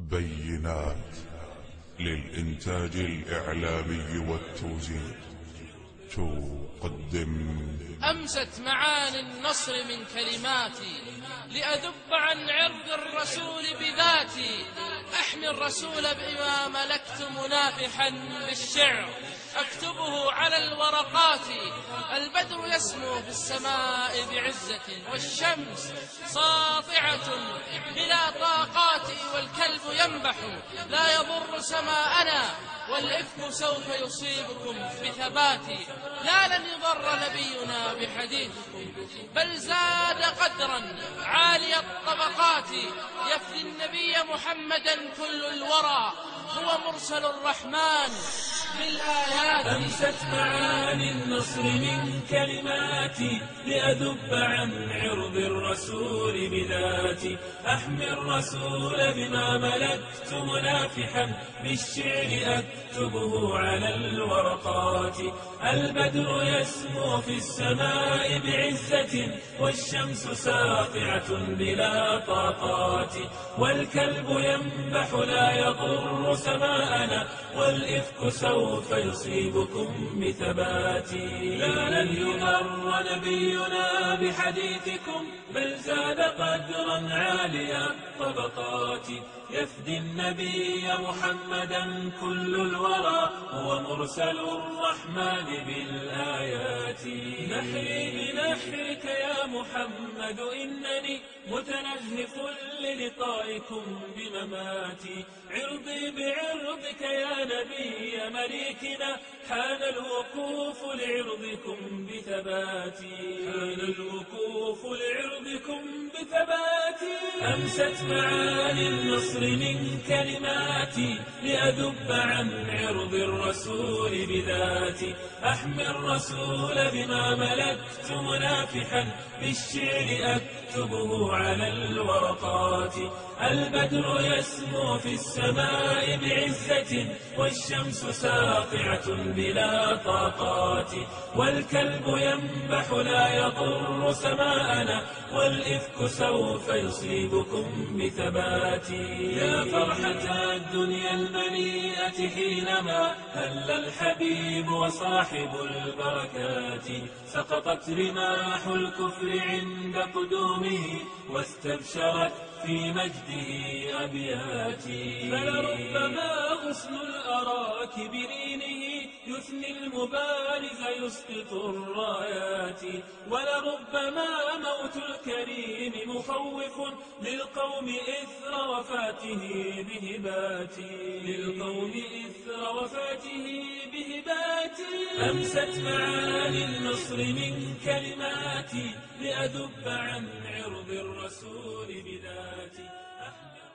بينات للإنتاج الإعلامي والتوزيع تقدم أمست معاني النصر من كلماتي لأذب عن عرض الرسول بذاتي، أحمي الرسول بما ملكت منافحا بالشعر أكتبه على الورقات. البدر يسمو في السماء بعزة والشمس ساطعة بلا طاقات، والكلب ينبح لا يضر سماءنا، والإفك سوف يصيبكم بثبات. لا لن يضر نبينا بحديثكم بل زاد قدرا عالي الطبقات. يفدي النبي محمدا كل الورى، هو مرسل الرحمن بالآيات. أمست معاني النصر من كلماتي لأذب عن عرض الرسول بذاتي، أحمي الرسول بما ملكت منافحا بالشعر أكتبه على الورقات. البدر يسمو في السماء بعزة والشمس ساطعة بلا طاقات، والكلب ينبح لا يضر سماءنا، والإفك سوف يصيبكم بثبات. لا لن يضر نبينا بحديثكم بل زاد قدرا عالي الطبقات. يفدي النبي محمدا كل الورى، هو مرسل الرحمن بالآيات. نحري بنحرك يا محمد إنني متنهف للقائكم بمماتي، عرضي بعرضك يا نبي مليكنا، حان الوقوف لعرضكم بثباتي، حان الوقوف لعرضكم بثباتي. أمست معاني النصر من كلماتي لأذب عن عرض الرسول بذاتي، أحمي الرسول بما ملكت منافحا بالشعر أكتبه على الورقات. البدر يسمو في السماء بعزة والشمس ساطعة بلا طاقات، والكلب ينبح لا يضر سماءنا، والإفك سوف يصيبكم بثبات. يا فرحة الدنيا المليئة حينما هل الحبيب وصاحب البركات، سقطت رماح الكفر عند قدومه واستبشرت في مجده أبياتي. فلربما غصن الأراك برينه يثني المبارز يسقط الرايات، ولربما موت الكريم مخوف للقوم إثر وفاته بهباتي، للقوم إثر وفاته بهباتي. أمست معاني النصر من كلماتي لأذب عن عرض الرسول بذاتي.